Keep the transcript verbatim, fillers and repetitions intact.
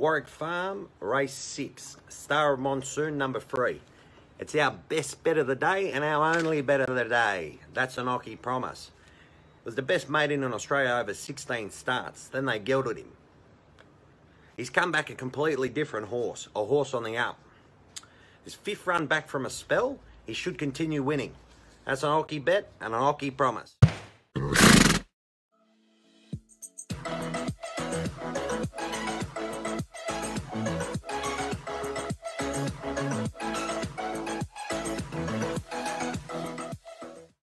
Warwick Farm, race six, Star of Monsoon, number three. It's our best bet of the day and our only bet of the day. That's an Occy promise. It was the best maiden in Australia over sixteen starts. Then they gelded him. He's come back a completely different horse, a horse on the up. His fifth run back from a spell, he should continue winning. That's an Occy bet and an Occy promise.